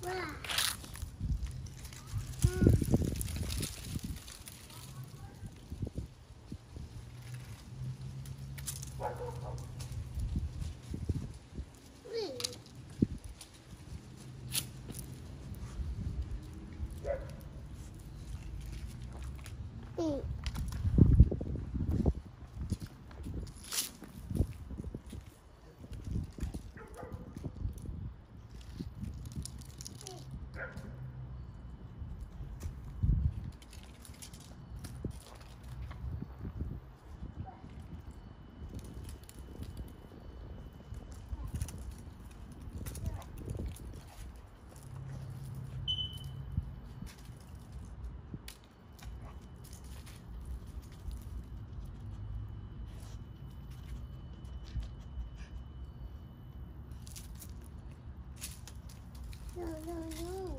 No, no, no.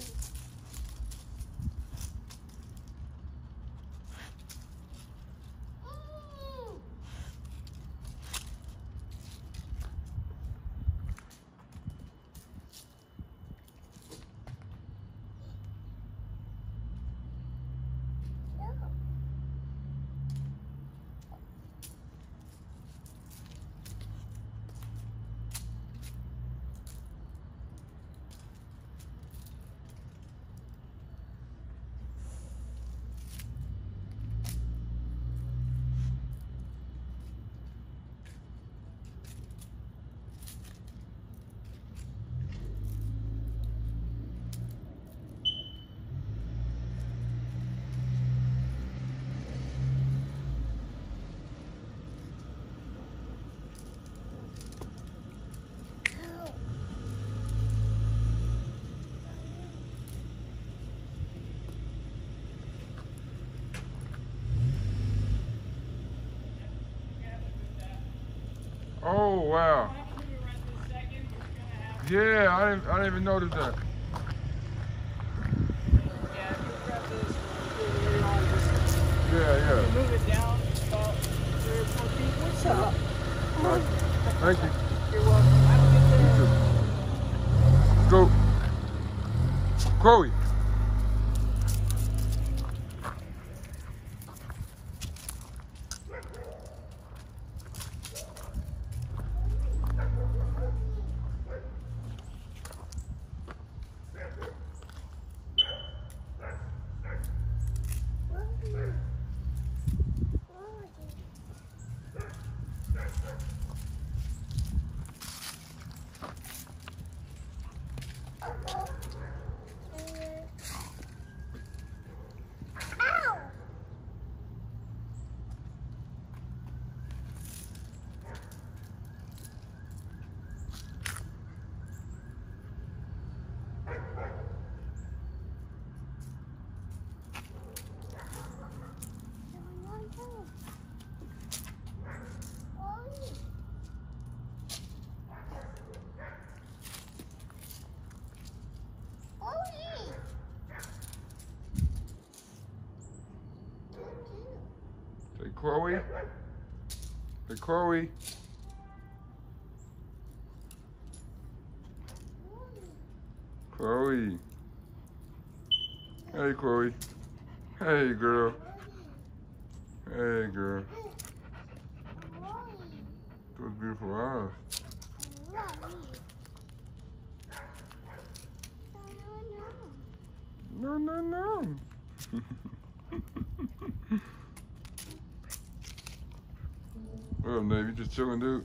Oh wow. Yeah, I didn't even notice that. Yeah, if you grab this later on, just Yeah. move it down about 3 or 4 feet. What's up? Thank you. You're welcome. Have a good day. You too. Go. Chloe. Say Chloe. Say Chloe. Chloe. Hey Chloe. Hey girl. Hey girl. Those beautiful eyes. No, no, no. What up, Nate? You just chilling, dude?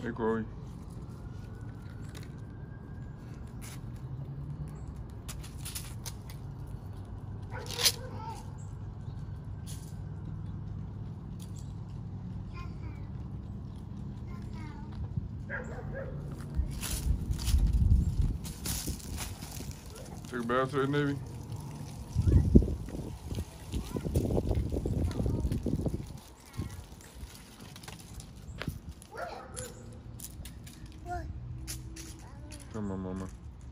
Hey, Chloe. Take a bath today, Navy? What? Come on, Mama.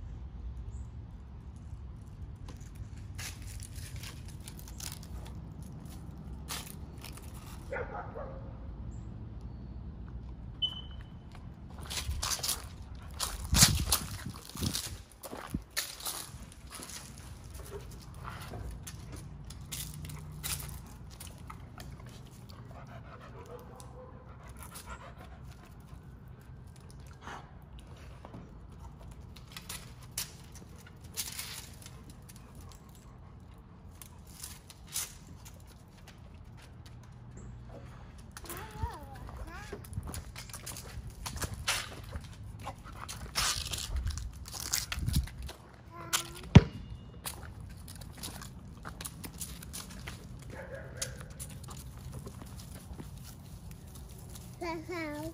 How?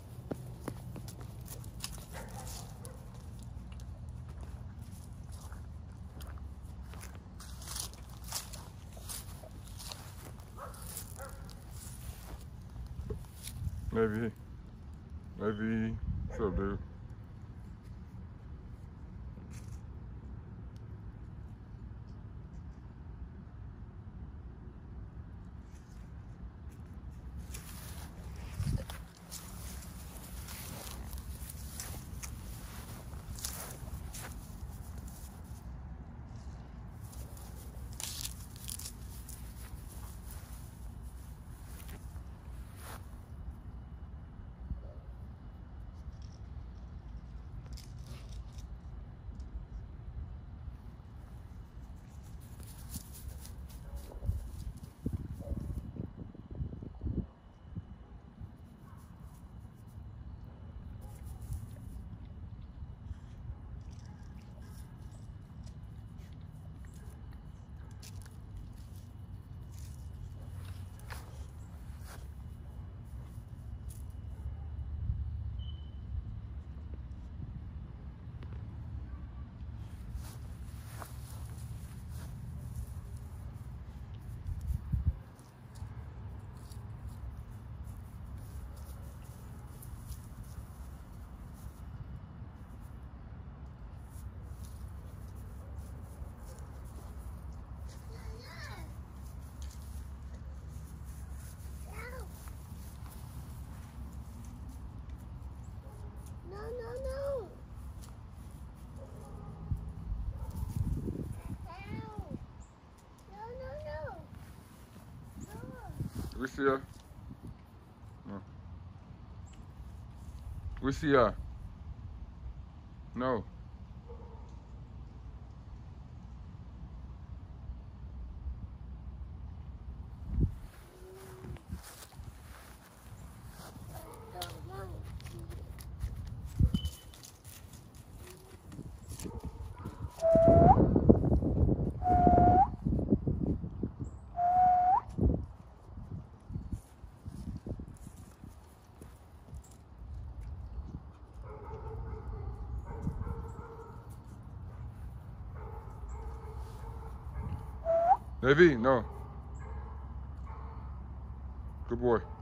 Navy. Navy. What's up, dude? No, no, no. Ow. No, no, no. No. We see ya. No. We see ya. No. Navy, no. Good boy.